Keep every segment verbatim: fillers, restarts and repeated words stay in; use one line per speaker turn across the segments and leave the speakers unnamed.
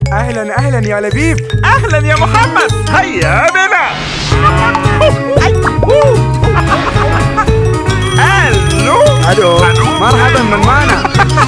اهلا اهلا يا لبيب.
اهلا يا محمد، هيا بنا. الو
الو مرحبا من معنا.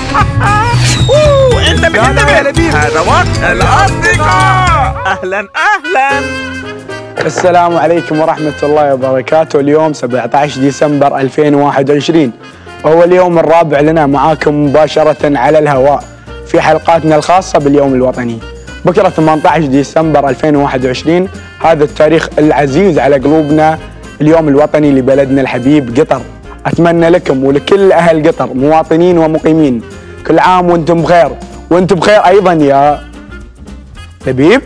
انت بتنتبه
يا لبيب،
هذا وقت الاصدقاء. اهلا اهلا.
السلام عليكم ورحمة الله وبركاته. اليوم سبعة عشر ديسمبر ألفين وواحد وعشرين وهو اليوم الرابع لنا معاكم مباشرة على الهواء في حلقاتنا الخاصة باليوم الوطني. بكرة ثمانية عشر ديسمبر ألفين وواحد وعشرين، هذا التاريخ العزيز على قلوبنا، اليوم الوطني لبلدنا الحبيب قطر. أتمنى لكم ولكل أهل قطر مواطنين ومقيمين كل عام وانتم بخير، وانتم بخير أيضا يا لبيب.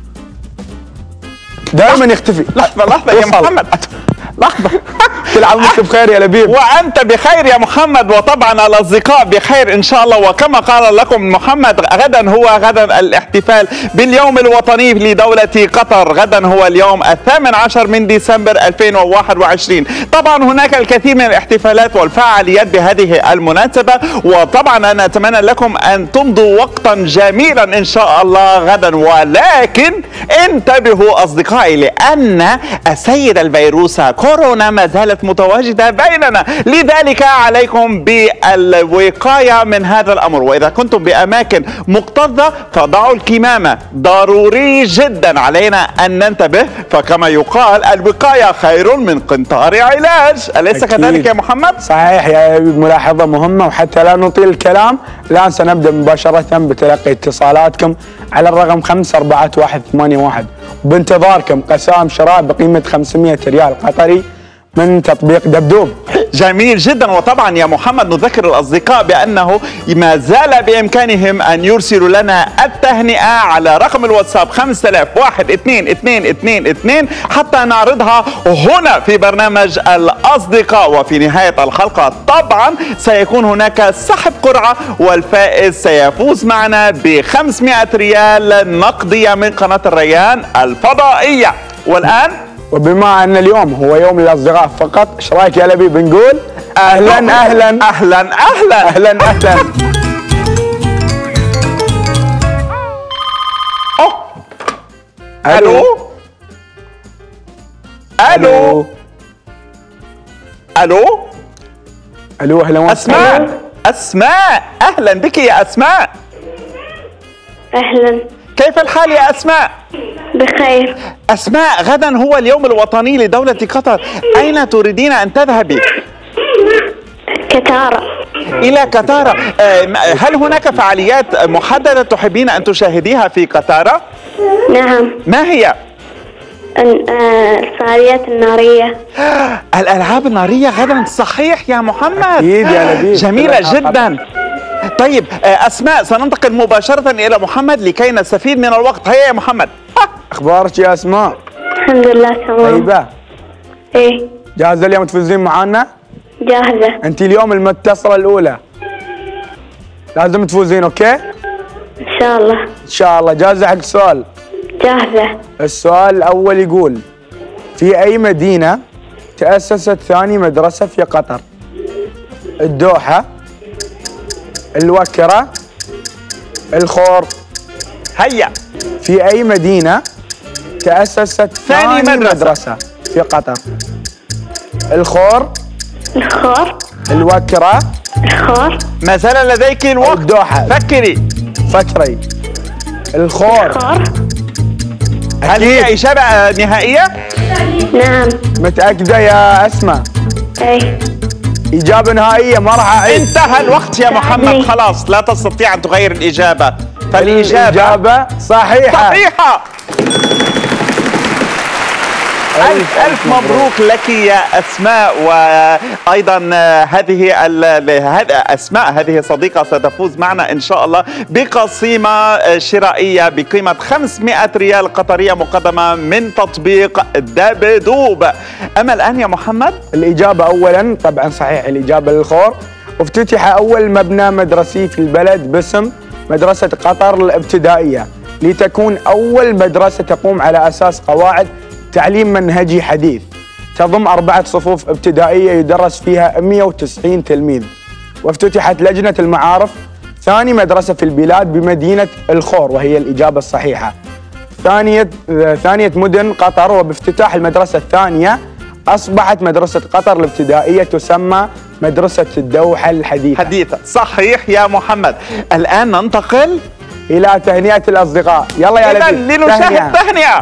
دائما يختفي.
لحظة لحظة يا محمد،
لحظة. كل عام وانت بخير يا لبيب.
وأنت بخير يا محمد، وطبعا الأصدقاء بخير إن شاء الله. وكما قال لكم محمد، غدا هو غدا الاحتفال باليوم الوطني لدولة قطر. غدا هو اليوم الثامن عشر من ديسمبر ألفين وواحد وعشرين. طبعا هناك الكثير من الاحتفالات والفعاليات بهذه المناسبة، وطبعا أنا أتمنى لكم أن تمضوا وقتا جميلا إن شاء الله غدا. ولكن انتبهوا أصدقائي، لأن السيدة الفيروسة كورونا ما زالت متواجدة بيننا، لذلك عليكم بالوقاية من هذا الأمر. وإذا كنتم بأماكن مكتظة فضعوا الكمامة، ضروري جدا علينا أن ننتبه، فكما يقال الوقاية خير من قنطار علاج، أليس كذلك يا محمد؟
صحيح يا ملاحظة مهمة. وحتى لا نطيل الكلام، الآن سنبدأ مباشرة بتلقي اتصالاتكم على الرقم خمسة أربعة واحد ثمانية واحد، بانتظاركم قسائم شراء بقيمة خمسمائة ريال قطري من تطبيق دبدوب.
جميل جدا. وطبعا يا محمد نذكر الأصدقاء بأنه ما زال بإمكانهم أن يرسلوا لنا التهنئة على رقم الواتساب خمسة آلاف واحد اثنين اثنين اثنين اثنين حتى نعرضها هنا في برنامج الأصدقاء. وفي نهاية الحلقة طبعا سيكون هناك سحب قرعة، والفائز سيفوز معنا ب خمسمائة ريال نقدية من قناة الريان الفضائية. والآن
وبما أن اليوم هو يوم الأصدقاء فقط، ايش رايك يا لبيب نقول أهلا أهلا
أهلا أهلا
أهلا أهلا.
أوه. ألو ألو ألو
ألو أهلا وسهلا.
أسماء أسماء أهلا بك يا أسماء.
أهلا،
كيف الحال يا أسماء؟
بخير.
أسماء، غدا هو اليوم الوطني لدولة قطر، أين تريدين أن تذهبي؟
كتارة.
إلى كتارة. هل هناك فعاليات محددة تحبين أن تشاهديها في كتارة؟
نعم.
ما هي؟
الفعاليات النارية.
الألعاب النارية غدا، صحيح يا محمد؟
أكيد يا لبيب.
جميلة جدا. طيب أسماء، سننتقل مباشرة إلى محمد لكي نستفيد من الوقت. هيا يا محمد.
أخبارك يا أسماء؟
الحمد لله تمام.
طيبة.
إيه.
جاهزة اليوم تفوزين معانا؟
جاهزة.
أنت اليوم المتصلة الأولى، لازم تفوزين. أوكي؟
إن شاء الله.
إن شاء الله. جاهزة حق السؤال؟
جاهزة.
السؤال الأول يقول: في أي مدينة تأسست ثاني مدرسة في قطر؟ الدوحة، الوكرة، الخور.
هيا.
في أي مدينة تأسست
ثاني
ثاني
مدرسة.
مدرسة في قطر؟ الخور،
الخور،
الوكرة،
الخور.
ما زال لديك الوقت.
الدوحة.
فكري.
فكري. الخور.
الخور.
هل هي إجابة نهائية؟
نعم.
متأكدة يا أسماء؟
إيه.
إجابة نهائية، ما راح أعيد.
انتهى الوقت يا محمد، خلاص لا تستطيع أن تغير الإجابة. فالإجابة
الإجابة صحيحة.
صحيحة. ألف ألف مبروك لك يا أسماء. وأيضا هذه أسماء هذه صديقة ستفوز معنا إن شاء الله بقسيمة شرائية بقيمة خمسمائة ريال قطرية مقدمة من تطبيق دبدوب. أما الآن يا محمد،
الإجابة أولا طبعا صحيح، الإجابة للخور. وافتتح أول مبنى مدرسي في البلد باسم مدرسة قطر الابتدائية، لتكون أول مدرسة تقوم على أساس قواعد تعليم منهجي حديث، تضم أربعة صفوف ابتدائية يدرس فيها مئة وتسعين تلميذ. وافتتحت لجنة المعارف ثاني مدرسة في البلاد بمدينة الخور، وهي الإجابة الصحيحة. ثانية ثانية مدن قطر، وبافتتاح المدرسة الثانية أصبحت مدرسة قطر الابتدائية تسمى مدرسة الدوحة الحديثة.
حديثة، صحيح يا محمد. الآن ننتقل
إلى تهنئة الأصدقاء. يلا يا
إذن
لبيب،
لنشاهد تهنئة.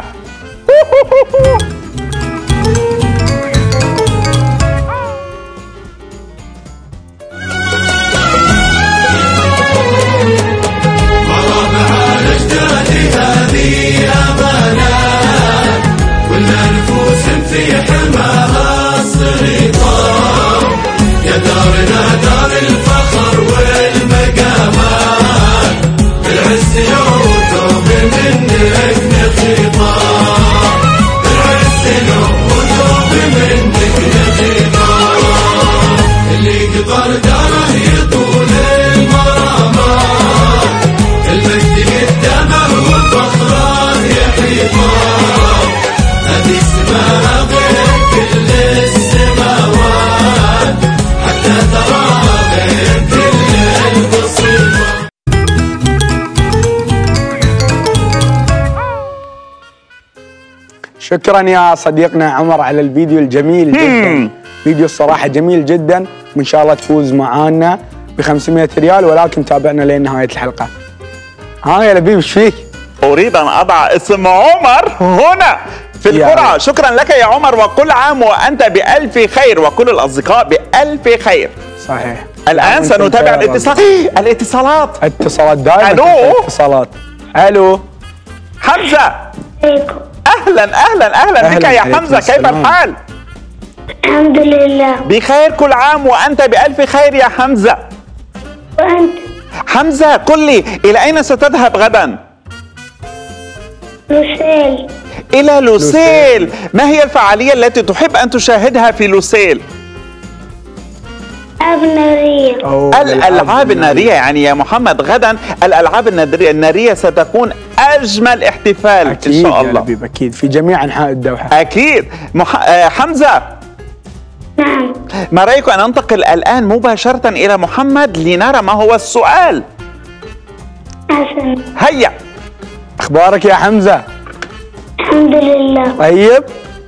شكرا يا صديقنا عمر على الفيديو الجميل جدا. فيديو الصراحة جميل جدا، وإن شاء الله تفوز معانا ب خمسمئة ريال، ولكن تابعنا لين نهاية الحلقة. ها يا لبيب ايش فيك؟
أريد أن أضع اسم عمر هنا في القرعة. شكرا لك يا عمر، وكل عام وأنت بألف خير، وكل الأصدقاء بألف خير.
صحيح.
الآن سنتابع الاتصال. الاتصالات.
اتصالات دائما.
ألو.
اتصالات. ألو.
حمزة.
عليكم.
أهلا أهلا أهلا, أهلا بك يا حمزة، كيف الحال؟
الحمد لله.
بخير، كل عام وأنت بألف خير يا حمزة.
وأنت؟
حمزة قل لي، إلى أين ستذهب غدا؟
لوسيل.
إلى لوسيل. ما هي الفعالية التي تحب أن تشاهدها في لوسيل؟
ألعاب نارية.
الألعاب النارية. يعني يا محمد غدا الألعاب النارية ستكون أجمل احتفال
أكيد
إن شاء الله.
يا لبيب أكيد في جميع أنحاء الدوحة.
أكيد. مح... آه حمزة.
نعم.
ما رأيك أن ننتقل الآن مباشرة إلى محمد لنرى ما هو السؤال؟
حسن.
هيا.
أخبارك يا حمزة؟
الحمد لله.
طيب؟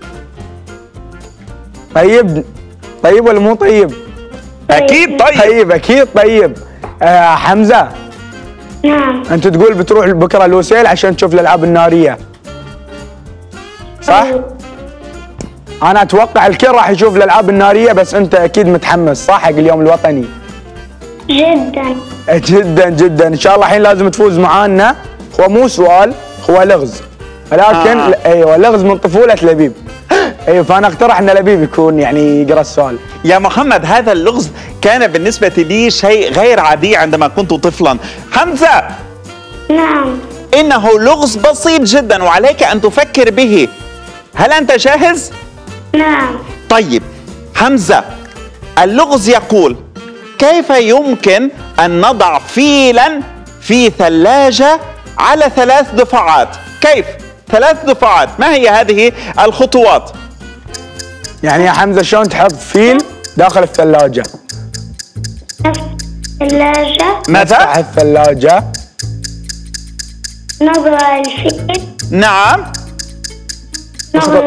طيب طيب ولا مو طيب؟
أكيد طيب.
طيب أكيد طيب. آه حمزة.
نعم.
أنت تقول بتروح بكرة لوسيل عشان تشوف الألعاب النارية، صح؟
طيب.
أنا أتوقع الكل راح يشوف الألعاب النارية، بس أنت أكيد متحمس صح حق اليوم الوطني؟
جدا.
جدا جدا. إن شاء الله الحين لازم تفوز معانا. هو مو سؤال، هو لغز، ولكن
آه.
أيوه لغز من طفولة لبيب. ايوه، فانا اقترح ان لبيب يكون يعني يقرا السؤال.
يا محمد هذا اللغز كان بالنسبة لي شيء غير عادي عندما كنت طفلا. حمزة.
نعم.
إنه لغز بسيط جدا وعليك أن تفكر به. هل أنت جاهز؟
نعم.
طيب حمزة، اللغز يقول: كيف يمكن أن نضع فيلا في ثلاجة على ثلاث دفعات؟ كيف؟ ثلاث دفعات، ما هي هذه الخطوات؟
يعني يا حمزة شلون تحط فيل داخل الثلاجة؟
نفتح الثلاجة.
نفتح
ماذا؟
الثلاجة.
نضع الفيل.
نعم.
نضع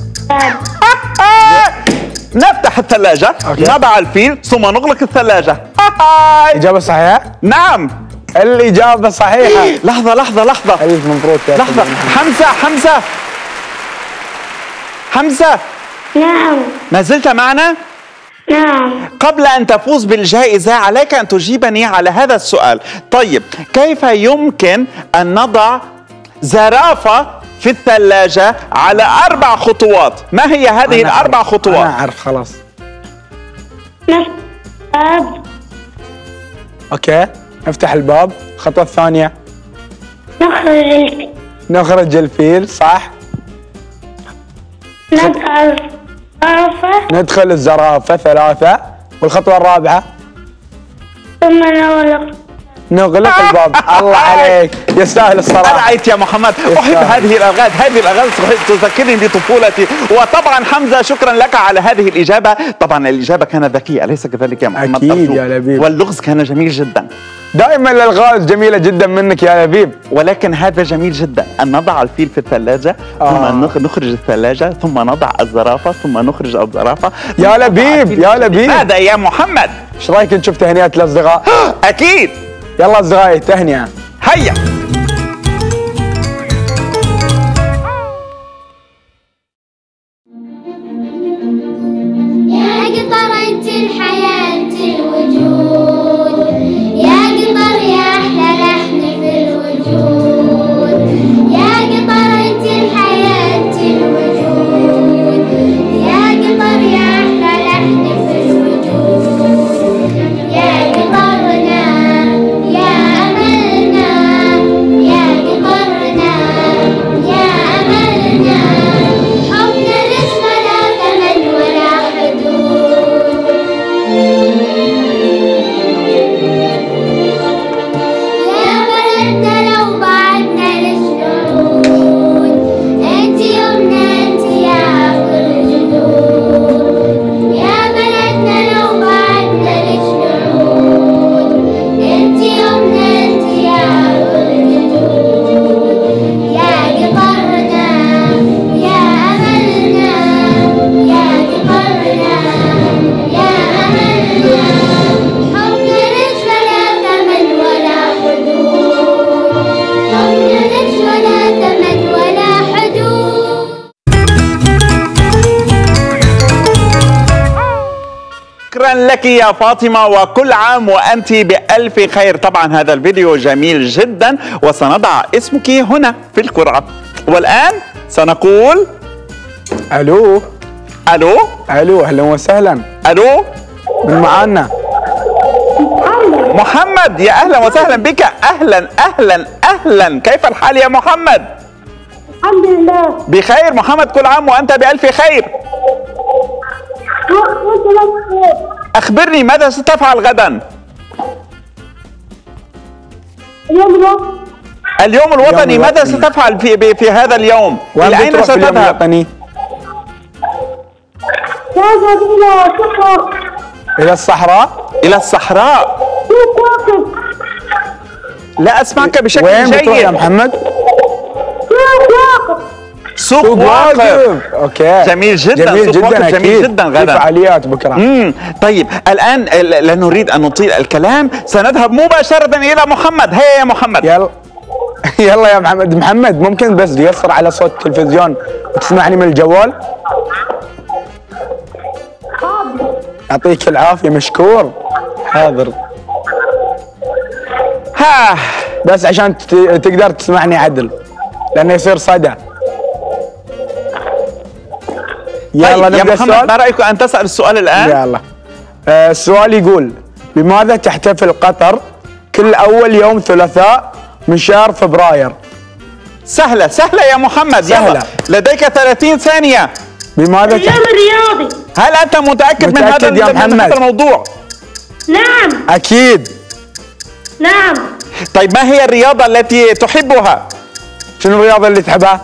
نفتح الثلاجة،
أوكي.
نضع الفيل، ثم نغلق الثلاجة.
إجابة صحيحة؟
نعم.
الإجابة صحيحة.
لحظة لحظة لحظة
ألف مبروك يا
لحظة. حمزة حمزة حمزة،
نعم.
ما زلت معنا؟
نعم.
قبل أن تفوز بالجائزة عليك أن تجيبني على هذا السؤال. طيب كيف يمكن أن نضع زرافة في الثلاجة على أربع خطوات؟ ما هي هذه
أنا
الأربع
أعرف.
خطوات؟
أنا أعرف خلاص.
نفتح الباب.
أوكي، نفتح الباب. الخطوة الثانية
نخرج الفيل.
نخرج الفيل، صح.
ندخل الزرافة.
ندخل الزرافة، ثلاثة. والخطوة الرابعة
ثم نغلق.
نغلق الباب. الله عليك يستاهل الصراحه.
أرعيت يا محمد. احب هذه الالغاز، هذه الالغاز تذكرني بطفولتي. وطبعا حمزه شكرا لك على هذه الاجابه. طبعا الاجابه كانت ذكيه اليس كذلك يا محمد؟
اكيد يا لبيب.
واللغز كان جميل جدا.
دائما الالغاز جميله جدا منك يا لبيب.
ولكن هذا جميل جدا ان نضع الفيل في الثلاجه
آه.
ثم نخرج الثلاجه ثم نضع الزرافه ثم نخرج الزرافه.
يا لبيب يا لبيب
هذا يا محمد.
ايش رايك نشوف تهنئات الاصدقاء؟
اكيد.
يلا اصدقائي تهنئه.
هيا.
يا قطر انت الحياة انت الوجود، يا قطر يا احلى لحن في الوجود، يا قطر انت الحياة انت الوجود، يا قطر يا احلى لحن في الوجود، يا قطرنا يا املنا، يا قطرنا يا املنا، حبنا ليش ولا ثمن ولا حدود، يا بلدنا لو بعدنا للشعود، انت يومنا انت يا اخر الجدود، يا بلدنا لو بعدنا للشعود، انت يومنا انت يا اخر الجدود، يا قطرنا يا املنا، يا قطرنا يا املنا، حبنا ليش ولا ثمن ولا حدود، حبنا ليش ولا ثمن ولا حدود.
شكرا لك يا فاطمة وكل عام وأنت بألف خير. طبعا هذا الفيديو جميل جدا وسنضع اسمك هنا في القرعة. والآن سنقول
الو
ألو
الو اهلا وسهلا.
ألو
من معانا؟
محمد. يا أهلا وسهلا بك. أهلا أهلا أهلا. كيف الحال يا محمد؟
الحمد لله.
بخير محمد. كل عام وأنت بألف خير.
وانت بخير.
أخبرني ماذا ستفعل غدا؟
اليوم الوطني.
اليوم الوطني
اليوم
ماذا
الوطني.
ستفعل في في هذا اليوم؟
وين
إلى أين
بتروح في اليوم
ستذهب؟
الوطني؟
سأذهب إلى صحراء.
الى الصحراء؟
إلى الصحراء.
سوق واقف.
لا أسمعك بشكل
وين بتروح يا
جيد.
محمد؟
سوق واقف.
سوق واقف.
اوكي
جميل جدا.
جميل
سوق واقف
جدا
جميل
أكيد.
جدا
في
غدا.
فعاليات بكره.
امم طيب الآن لا نريد أن نطيل الكلام، سنذهب مباشرة إلى محمد. هيا يا محمد.
يلا يلا يا محمد. محمد ممكن بس تيسر على صوت التلفزيون وتسمعني من الجوال؟ يعطيك العافية مشكور. حاضر.
ها
بس عشان ت- تقدر تسمعني عدل لأنه يصير صدى. يلا
طيب يا
نبدأ
محمد
السؤال.
ما رأيك أن تسأل السؤال الآن؟
يلا آه السؤال يقول: بماذا تحتفل قطر كل أول يوم ثلاثاء من شهر فبراير؟
سهلة سهلة يا محمد.
سهلة.
يلا لديك ثلاثين ثانية.
بماذا
اليوم
تحتفل؟
الرياضي.
هل أنت متأكد, من هذا
متأكد يا
من
محمد؟
هذا الموضوع؟
نعم.
أكيد.
نعم.
طيب ما هي الرياضة التي تحبها؟
شنو الرياضة اللي تحبها؟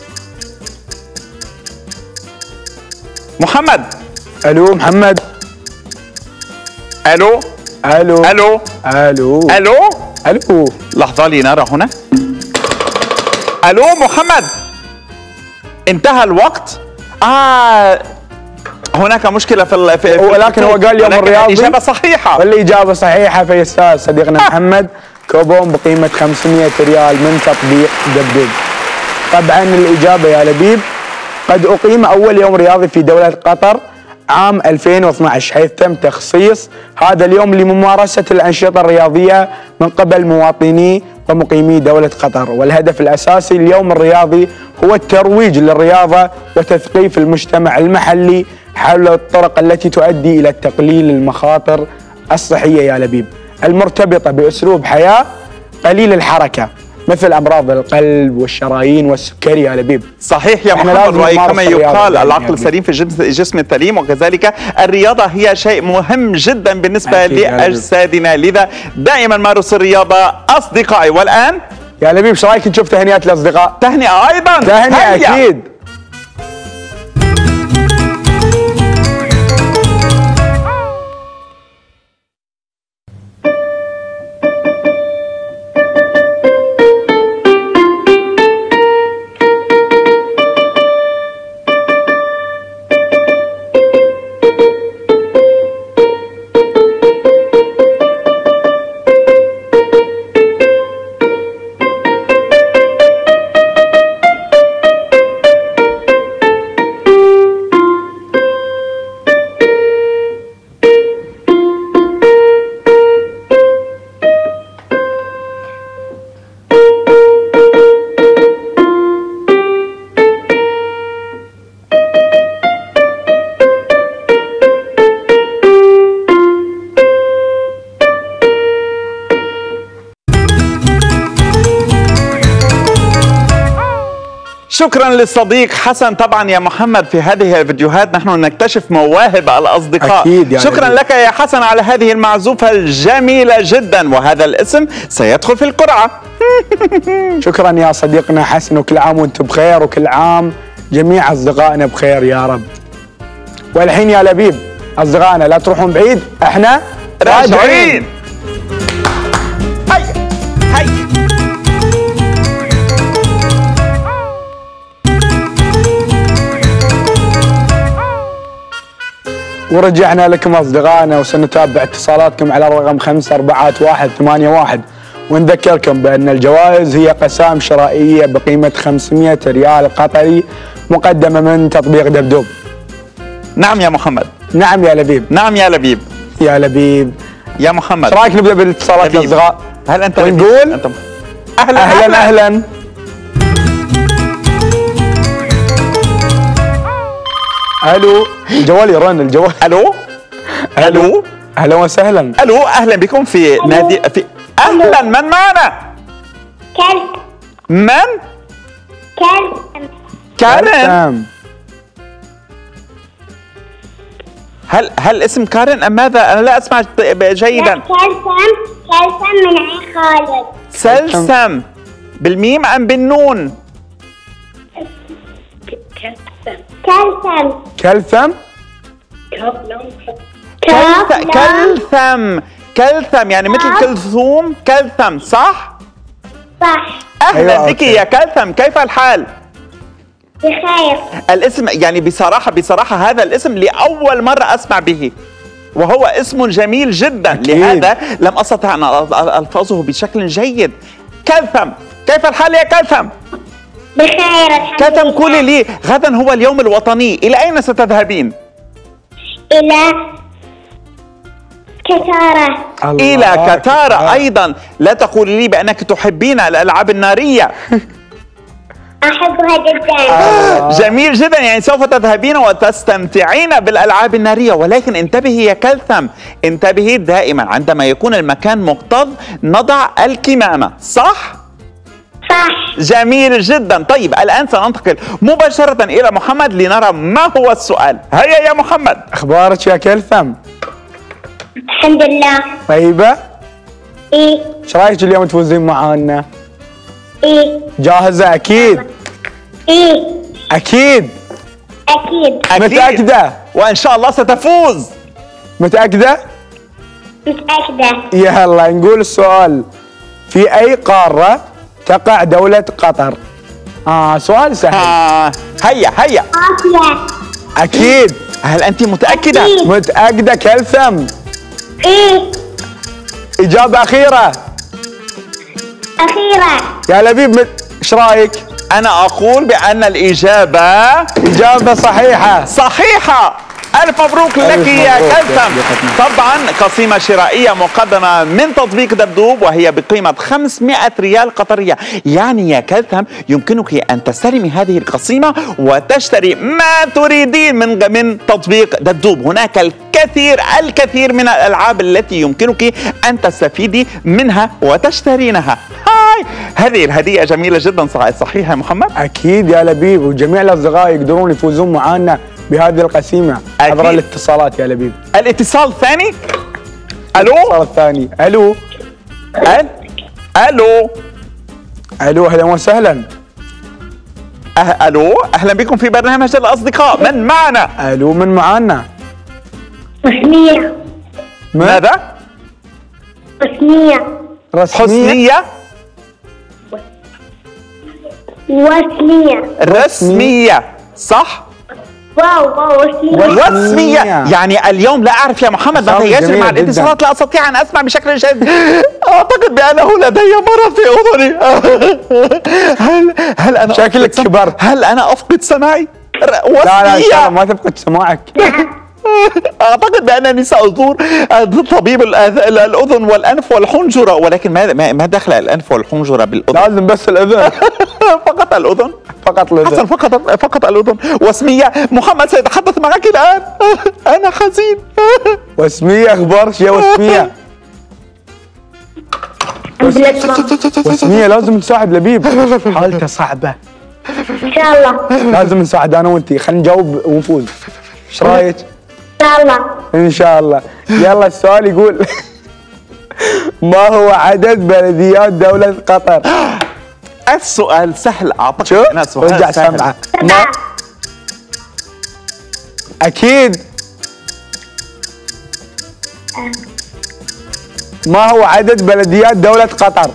محمد.
ألو محمد.
ألو
ألو
ألو
ألو
ألو
ألو
لحظة لنرى هنا. ألو محمد. انتهى الوقت. آه هناك مشكلة في ال- في في
ولكن هو قال يوم
ولكن
الرياضي.
الإجابة صحيحة.
والإجابة صحيحة فيستاهل صديقنا محمد كوبون بقيمة خمسمئة ريال من تطبيق دبدب. طبعا الإجابة يا لبيب: قد أقيم أول يوم رياضي في دولة قطر عام ألفين واثنعش، حيث تم تخصيص هذا اليوم لممارسة الأنشطة الرياضية من قبل مواطني ومقيمي دولة قطر. والهدف الأساسي لليوم الرياضي هو الترويج للرياضة وتثقيف المجتمع المحلي حول الطرق التي تؤدي إلى تقليل المخاطر الصحية يا لبيب المرتبطة بأسلوب حياة قليل الحركة مثل امراض القلب والشرايين والسكري يا لبيب.
صحيح يا
إحنا
محمد،
لازم نمارس
وكما
الرياضة
يقال
يعني
العقل
يعني.
السليم في الجسم الجسم السليم، وكذلك الرياضة هي شيء مهم جدا بالنسبة
أكيد يا لبيب.
لأجسادنا، لذا دائما مارسوا الرياضة أصدقائي. والآن
يا لبيب ايش رايك نشوف تهنئات الاصدقاء؟
تهنئة أيضا.
تهنئة
هيا.
اكيد.
شكرا للصديق حسن. طبعا يا محمد في هذه الفيديوهات نحن نكتشف مواهب الأصدقاء.
أكيد يعني
شكرا
أكيد.
لك يا حسن على هذه المعزوفة الجميلة جدا، وهذا الاسم سيدخل في القرعة.
شكرا يا صديقنا حسن، وكل عام وانتم بخير، وكل عام جميع اصدقائنا بخير يا رب. والحين يا لبيب اصدقائنا لا تروحون بعيد، احنا
راجعين. هيا هيا.
ورجعنا لكم اصدقائنا، وسنتابع اتصالاتكم على الرقم خمسة أربعة واحد ثمانية واحد، ونذكركم بان الجوائز هي قسائم شرائيه بقيمه خمسمئة ريال قطري مقدمه من تطبيق دبدوب.
نعم يا محمد.
نعم يا لبيب.
نعم يا لبيب.
يا لبيب
يا محمد،
ايش رايك نبدا بالاتصالات
لبيب.
الاصدقاء؟
هل انت
ونقول
أنت... اهلا
اهلا اهلا. الو، الجوال يرن الجوال.
الو الو
اهلا وسهلا.
الو، اهلا بكم في نادي في اهلا. من معنا؟
كلب
من؟
كلب
كارين.
سلام.
هل هل اسم كارين ام ماذا؟ انا لا اسمع جيدا.
كلثم كلثم من عين خالد.
سلسم بالميم ام بالنون؟
كلثم
كلثم.
كلث- كلثم كلثم يعني مثل
آه.
كلثوم. كلثم صح؟
صح
اهلا
أيوة،
بك
أوكي.
يا كلثم، كيف الحال؟
بخير.
الاسم يعني بصراحة بصراحة هذا الاسم لأول مرة أسمع به، وهو اسم جميل جدا.
أكيد.
لهذا لم أستطع أن ألفظه بشكل جيد. كلثم، كيف الحال يا كلثم؟
بخير الحمد
كلثم
لله.
قولي لي، غدا هو اليوم الوطني، إلى أين ستذهبين؟
إلى كتارة.
الله
إلى كتارة
أكبر.
أيضا. لا تقولي لي بأنك تحبين الألعاب النارية.
أحبها جدا.
جميل جدا، يعني سوف تذهبين وتستمتعين بالألعاب النارية، ولكن انتبهي يا كلثم، انتبهي دائما عندما يكون المكان مكتظ نضع الكمامة، صح؟
صح.
جميل جدا. طيب الآن سننتقل مباشرة إلى محمد لنرى ما هو السؤال. هيا يا محمد.
اخبارك يا كلثم؟
الحمد لله.
طيبه؟
إيه
ايش رايك اليوم تفوزين معانا؟
إيه
جاهزه اكيد؟
إيه
اكيد.
أكيد
أكيد.
متاكده؟
وإن شاء الله ستفوز.
متاكده؟
متأكدة.
يلا نقول السؤال. في اي قاره تقع دوله قطر؟ اه سؤال سهل.
آه. هيا هيا.
آسيا.
اكيد.
هل أنت متأكدة؟
أكيد.
متاكده كلثم؟
إيه
اجابه اخيره.
أخيرا.
يا لبيب مت- ايش رايك؟
أنا أقول بأن الإجابة
اجابه صحيحه.
صحيحة. ألف مبروك لك
ألف
يا
مبروك يا
كلثم.
صديقتنا.
طبعا قسيمة شرائية مقدمة من تطبيق دبدوب، وهي بقيمة خمسمئة ريال قطرية. يعني يا كلثم يمكنك أن تستلمي هذه القسيمة وتشتري ما تريدين من من تطبيق دبدوب. هناك الكثير الكثير من الألعاب التي يمكنك أن تستفيدي منها وتشترينها. هاي هذه الهدية جميلة جدا. صحيح يا محمد؟
اكيد يا لبيب، وجميع الاصدقاء يقدرون يفوزون معانا بهذه القسيمة عبر
أكيد.
الاتصالات يا لبيب.
الاتصال الثاني. الو.
الاتصال الثاني. الو.
أل... الو.
الو اهلا وسهلا.
أه... الو، اهلا بكم في برنامج الاصدقاء. من معنا؟
الو من معانا؟
حسنية.
ماذا؟
حسنية.
رسمية.
حسنية.
وسمية.
رسمية. صح؟
واو واو وسمية.
رسمية. يعني اليوم لا أعرف يا محمد ماذا
صوت
يجري
جميل
مع
جداً.
الاتصالات. لا أستطيع أن أسمع بشكل جيد. أعتقد بأنه لدي مرض في أذني. هل هل أنا
شكلك
أفقد سم-
كبرت.
هل أنا أفقد سمعي؟ ر-
لا لا ان شاء الله
وسمية.
ما تفقد سماعك.
أعتقد بأنني سأزور طبيب الأذ- الأذن والأنف والحنجرة، ولكن ما ما ما دخل الأنف والحنجرة بالأذن؟
لازم بس الاذن.
فقط الأذن.
فقط
حسن
الاذن.
فقط فقط الأذن. وسمية، محمد سيتحدث معك الآن. أنا حزين.
وسمية اخبارك يا وسمية؟
الحمد لله تمام.
وسمية لازم نساعد لبيب، حالته صعبة.
إن شاء الله.
لازم نساعد انا وانتي، خلينا نجاوب ونفوز. ايش رايك؟
إن شاء الله.
ان شاء الله. يلا السؤال يقول ما هو عدد بلديات دولة قطر؟
السؤال سهل. أعتقد
شو؟
أنا سؤال
رجع
سهل.
سمعه. ما
سبعة.
اكيد. ما هو عدد بلديات دولة قطر؟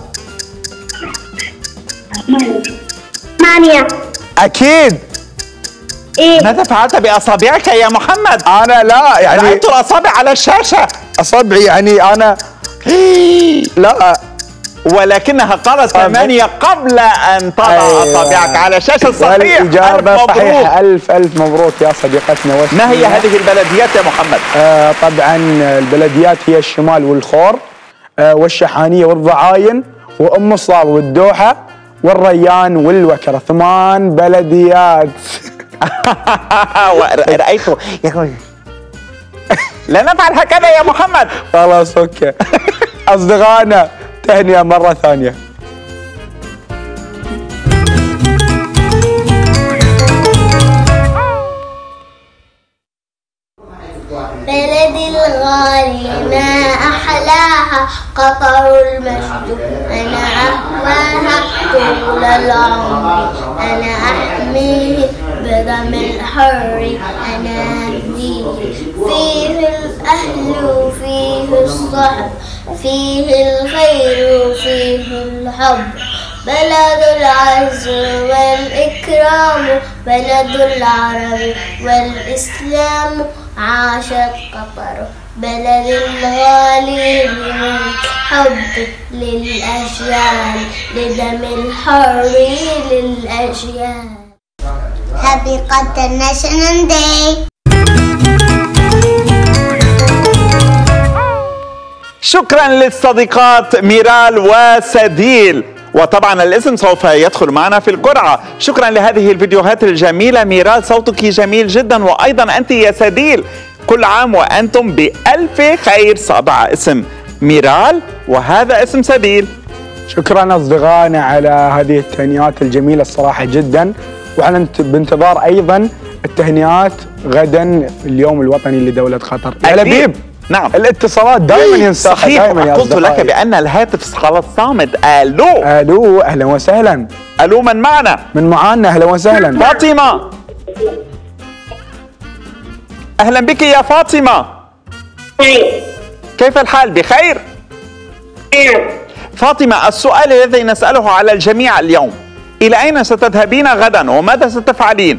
ثمانية.
اكيد.
إيه.
ماذا فعلت بأصابعك يا محمد؟
انا لا يعني
رأيت الأصابع على الشاشة.
اصبعي يعني انا لا.
ولكنها قالت ثمانية قبل أن تضع
أيوة.
أصابعك على الشاشة. صحيح.
والإجابة
ألف
صحيحة.
مبروك.
ألف ألف مبروك يا صديقتنا وسمية.
ما هي هذه البلديات يا محمد؟
آه طبعا البلديات هي الشمال والخور آه والشحانية والضعاين وأم الصار والدوحة والريان والوكرة. ثمان بلديات.
رأيته يقول لا نفعل هكذا يا محمد.
خلاص اوكي. أصدقائنا تهنئة مرة ثانية.
بلدي الغالي ما أحلاها قطر المجد أنا أهواها طول العمر أنا أحميه بدم الحر أنا أهديه فيه الأهل وفيه الصحب فيه الخير وفيه الحب بلد العز والإكرام بلد العرب والإسلام عاشت قطر بلد الغالي من حب للأجيال لدم الحر للأجيال. Happy Qatar National Day.
شكرا للصديقات ميرال وسديل، وطبعا الاسم سوف يدخل معنا في القرعة. شكرا لهذه الفيديوهات الجميلة. ميرال صوتك جميل جدا، وأيضا أنت يا سديل كل عام وأنتم بألف خير. سأضع اسم ميرال وهذا اسم سديل.
شكرا أصدقائنا على هذه التهنئات الجميلة الصراحة جدا، وعلى بانتظار أيضا التهنئات غدا اليوم الوطني لدولة قطر. يا لبيب
نعم،
الاتصالات دائما ينساخ.
صحيح.
دائما يا
قلت لك
أصدقائي.
بأن الهاتف خلاص صامت. ألو.
الو اهلا وسهلا.
ألو، من معنا؟
من معانا اهلا وسهلا.
فاطمة. أهلا بك يا فاطمة.
أي.
كيف الحال؟ بخير؟
نعم.
فاطمة، السؤال الذي نسأله على الجميع اليوم: إلى أين ستذهبين غدا وماذا ستفعلين؟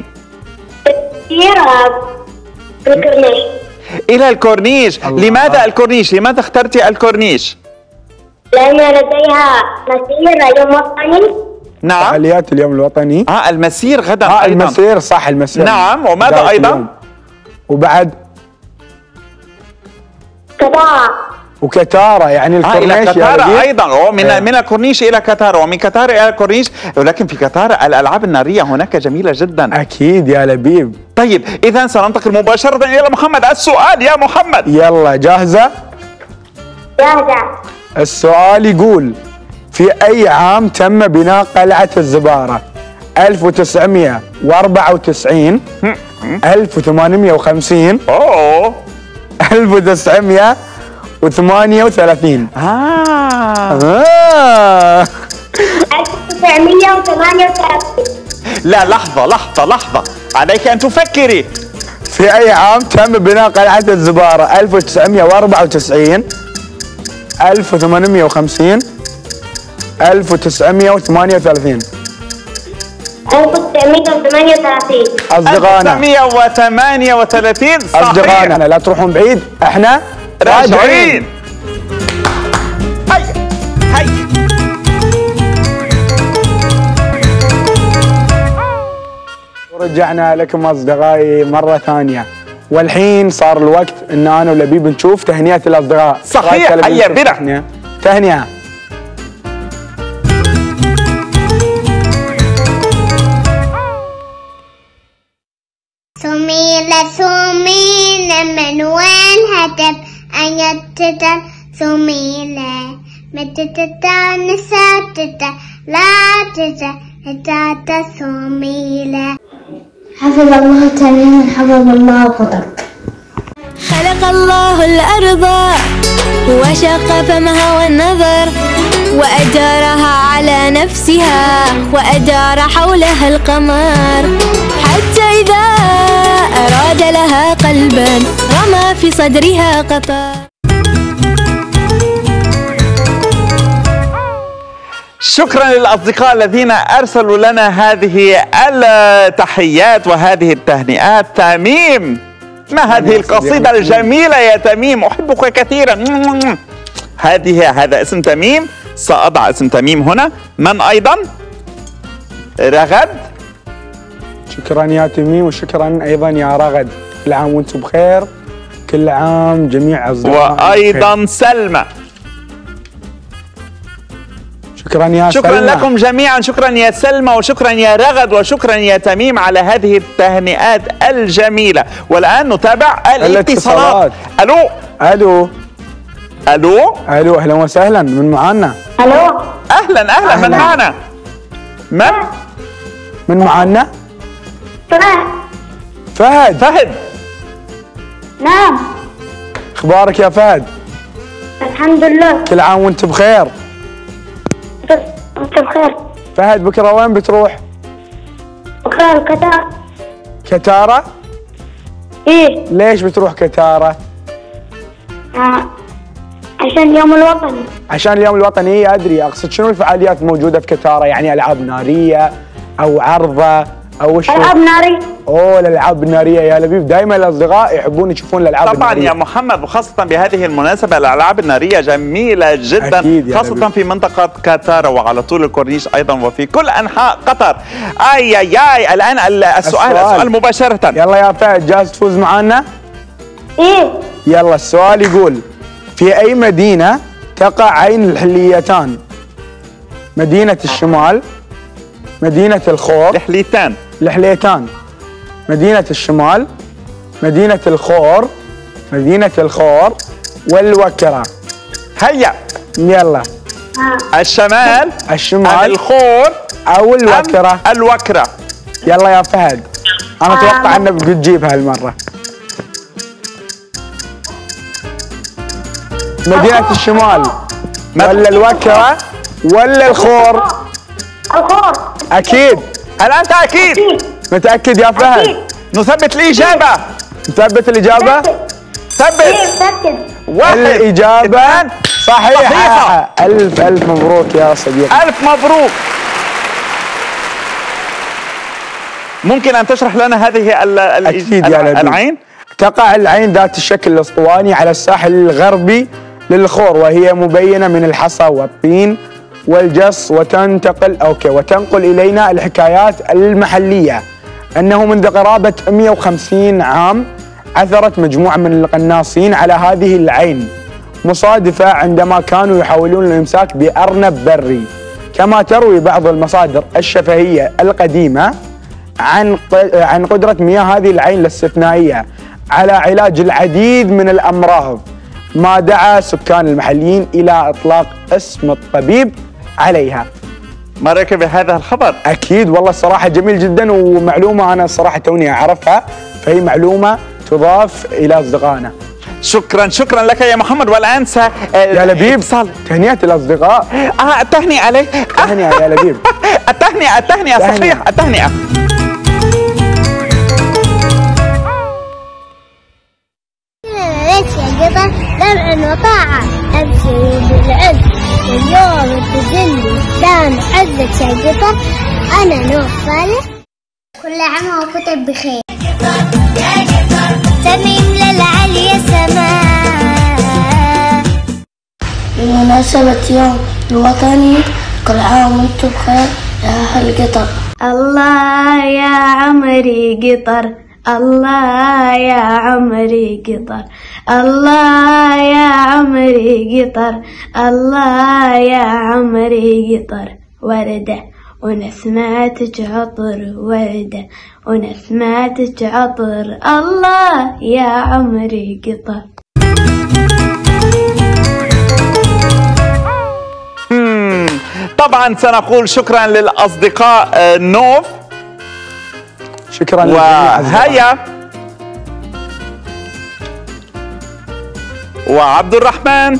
يا الكورنيش.
إلى الكورنيش.
الله.
لماذا الكورنيش؟ لماذا اخترت الكورنيش؟
لأن لديها مسيرة يوم وطني.
نعم.
فعاليات اليوم الوطني.
آه المسير غدا
اه
أيضا.
المسير صح المسير.
نعم، وماذا
بداية
أيضا؟
اليوم. وبعد
كذا.
وكتارة يعني
آه
الكورنيش.
إلى
يا
كتارة
لبيب.
أيضا. أوه من
إيه.
من الكورنيش إلى كتارة، ومن كتارة إلى الكورنيش. ولكن في كتارة الألعاب النارية هناك جميلة جدا.
اكيد يا لبيب.
طيب إذا سننتقل مباشرة إلى محمد. السؤال يا محمد.
يلا جاهزة؟
جاهزة.
السؤال يقول في أي عام تم بناء قلعة الزبارة؟ ألف وتسعمئة وأربعة وتسعين، ألف وثمانمئة وخمسين،
اوه
ألف وتسعمئة وثمانية وثلاثين.
آه.
آه.
ألف وتسعمئة وثمانية وثلاثين.
لا لحظة لحظة لحظة، عليك أن تفكري.
في أي عام تم بناء قلعة الزبارة؟ ألف وتسعمئة وأربعة وتسعين، ألف وثمانمئة وخمسين، ألف وتسعمئة وثمانية وثلاثين.
ألف وتسعمئة وثمانية وثلاثين.
أصدقائنا
ألف وتسعمئة وثمانية وثلاثين صحيح.
أصدقائنا لا تروحون بعيد، احنا
راجعين. هيا هيا.
ورجعنا لكم أصدقائي مرة ثانية، والحين صار الوقت إن أنا ولبيب نشوف تهنئة الأصدقاء.
صحيح.
رأيك يا لبيب
هيا
نشوف
بنا.
تهنئة؟ تهنئة.
سميلة سميلة من وين هتف أن يتتن سميلة متتتا نساتتا لا تتا هتاتا سميلة. حفظ الله تميما حفظ الله قدرك.
خلق الله الأرض وشق فمها والنظر وأدارها على نفسها وأدار حولها القمر حتى إذا أراد لها قلبا رمى في صدرها قطر.
شكرا للأصدقاء الذين أرسلوا لنا هذه التحيات وهذه التهنئات. تميم، ما هذه القصيدة الجميلة يا تميم، أحبك كثيرا. هذه هذا اسم تميم، سأضع اسم تميم هنا. من أيضا؟ رغد.
شكرا يا تميم، وشكرا أيضا يا رغد. كل عام وأنتم بخير، كل عام جميع أصدقائنا
وأيضا
بخير.
سلمى.
شكرا يا
شكرا
سلمى.
لكم جميعا، شكرا يا سلمى وشكرا يا رغد وشكرا يا تميم على هذه التهنئات الجميلة. والآن نتابع الاتصالات. ألو
ألو
ألو
ألو أهلا وسهلا، من معانا؟
ألو.
أهلا أهلا. من معنا؟ من؟
من معانا؟
فهد.
فهد.
فهد.
نعم.
أخبارك يا فهد؟
الحمد لله.
كل عام وأنت بخير.
أنت بخير.
فهد بكرة وين بتروح؟
بخير كتار.
كتارة؟
إيه.
ليش بتروح كتارة؟
آه. عشان اليوم الوطني.
عشان اليوم الوطني. أدري، أقصد شنو الفعاليات موجودة في كتارة؟ يعني ألعاب نارية أو عرضة أو وش؟
ألعاب نارية.
اوه الالعاب الناريه يا لبيب، دائما الاصدقاء يحبون يشوفون الالعاب
طبعا
الناريه.
يا محمد، وخاصة بهذه المناسبة الألعاب النارية جميلة جدا،
أكيد يا
خاصة
لبيب.
في منطقة كتارة وعلى طول الكورنيش أيضا وفي كل أنحاء قطر. أي أي أي الآن السؤال
السؤال.
السؤال مباشرة.
يلا يا فهد، جاهز تفوز معانا؟
إيه.
يلا السؤال يقول: في أي مدينة تقع عين الحليتان؟ مدينة الشمال، مدينة الخور،
لحليتان
الحليتان، مدينة الشمال، مدينة الخور، مدينة الخور والوكرة.
هيا
يلا.
الشمال،
الشمال،
الخور
أو الوكرة.
أم الوكرة.
يلا يا فهد، أنا أتوقع أنك بتجيبها هالمرة. مدينة الشمال ولا الوكرة ولا الخور؟
الخور.
أكيد.
هل أنت أكيد؟
متأكد يا فهد؟
أكيد.
نثبت الإجابة.
مثبت الإجابة؟
ثبت.
إيه متأكد.
واحد
الإجابة
اثنان.
صحيحة.
صحيحة.
ألف ألف مبروك يا صديقي.
ألف مبروك. ممكن أن تشرح لنا هذه ال ال
أكيد يا لبيب.
العين؟
تقع العين ذات الشكل الأسطواني على الساحل الغربي للخور، وهي مبينة من الحصى والطين والجص، وتنتقل أوكي وتنقل إلينا الحكايات المحلية أنه منذ قرابة مئة وخمسين عام عثرت مجموعة من القناصين على هذه العين مصادفة عندما كانوا يحاولون الإمساك بأرنب بري، كما تروي بعض المصادر الشفهية القديمة عن عن قدرة مياه هذه العين الاستثنائية على علاج العديد من الأمراض، ما دعا سكان المحليين إلى إطلاق اسم الطبيب عليها.
ما رأيك بهذا الخبر؟
اكيد والله الصراحه جميل جدا، ومعلومه انا الصراحه توني اعرفها، فهي معلومه تضاف الى اصدقائنا.
شكرا شكرا لك يا محمد. والان س
يا لبيب
صال
تهنئه الاصدقاء.
اه التهنئه عليه.
تهنئه يا لبيب.
التهنئه التهنئه صحيح التهنئه.
يا قطر سمع وطاعة أبشر بالعز اليوم تجلي دام عزك يا قطر. أنا نور صالح كل عام وكتب بخير. يا قطر تميم للعليا سماء. بمناسبة يوم الوطني كل عام وانتم بخير يا أهل قطر.
الله يا عمري قطر، الله يا عمري قطر، الله يا عمري قطر، الله يا عمري قطر. وردة ونسماتك عطر، وردة ونسماتك عطر، الله يا عمري قطر.
طبعا سنقول شكرا للأصدقاء نوف،
شكرا
وهيا وعبد الرحمن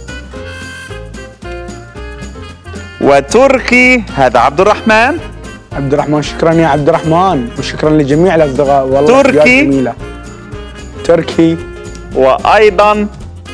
وتركي. هذا عبد الرحمن.
عبد الرحمن شكرا يا عبد الرحمن، وشكرا لجميع الاصدقاء والله.
تركي
جميلة. تركي
وايضا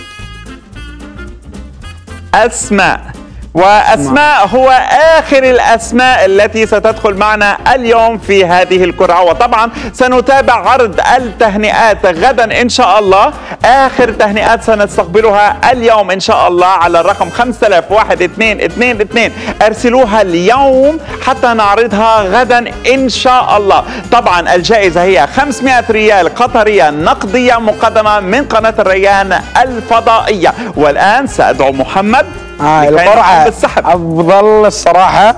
اسماء. وأسماء هو آخر الأسماء التي ستدخل معنا اليوم في هذه القرعة. وطبعا سنتابع عرض التهنئات غدا إن شاء الله. آخر تهنئات سنستقبلها اليوم إن شاء الله على الرقم خمسة آلاف واحد اثنين اثنين اثنين. أرسلوها اليوم حتى نعرضها غدا إن شاء الله. طبعا الجائزة هي خمسمائة ريال قطرية نقدية مقدمة من قناة الريان الفضائية. والآن سأدعو محمد
آه القرعة أفضل الصراحة،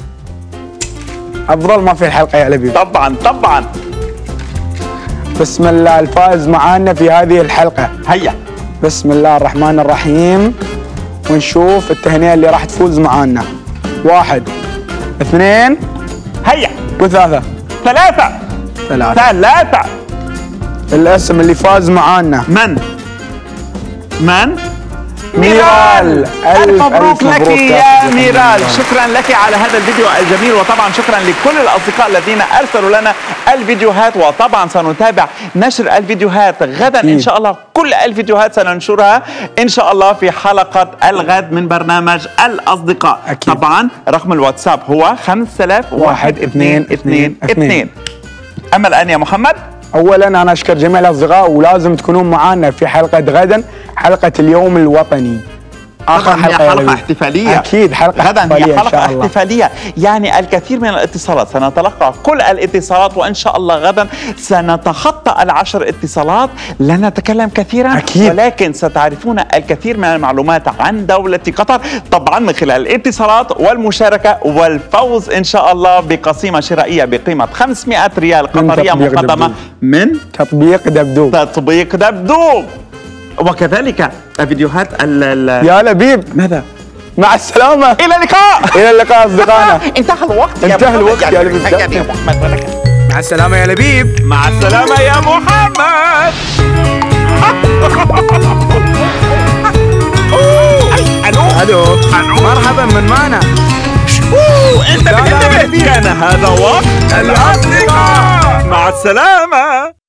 أفضل ما في الحلقة يا لبيب.
طبعا طبعا.
بسم الله الفائز معانا في هذه الحلقة.
هيا
بسم الله الرحمن الرحيم، ونشوف التهنئة اللي راح تفوز معانا. واحد اثنين
هيا
وثلاثة.
ثلاثة
ثلاثة
ثلاثة.
الاسم اللي فاز معانا
من؟ من؟
ميرال.
ألف مبروك لك يا ميرال. شكرا لك على هذا الفيديو الجميل، وطبعا شكرا لكل الأصدقاء الذين أرسلوا لنا الفيديوهات. وطبعا سنتابع نشر الفيديوهات غدا إن شاء الله. كل الفيديوهات سننشرها إن شاء الله في حلقة الغد من برنامج الأصدقاء.
أكيد.
طبعا رقم الواتساب هو خمسة آلاف واحد اثنين اثنين اثنين. أما الآن يا محمد،
اولا انا اشكر جميع الاصدقاء، ولازم تكونون معنا في حلقه غدا، حلقه اليوم الوطني.
اخر حلقه حلقه احتفاليه.
اكيد حلقه
غدا
احتفاليه
هي حلقه
إن شاء الله.
احتفاليه، يعني الكثير من الاتصالات سنتلقى كل الاتصالات، وان شاء الله غدا سنتخطى العشر اتصالات. لا نتكلم كثيرا
أكيد.
ولكن ستعرفون الكثير من المعلومات عن دوله قطر، طبعا من خلال الاتصالات والمشاركه والفوز ان شاء الله بقسيمه شرائيه بقيمه خمسمائة ريال قطريه مقدمه
دبدوب.
من
تطبيق دبدوب.
تطبيق دبدوب. وكذلك فيديوهات ال
يا لبيب
ماذا؟
مع السلامة،
إلى اللقاء.
إلى اللقاء أصدقائنا.
انتهى الوقت.
انتهى الوقت يا لبيب.
يا محمد.
مع السلامة يا لبيب.
مع السلامة يا محمد.
الو الو مرحبا من معنا.
انت انتبه. كان هذا وقت الأصدقاء. مع السلامة.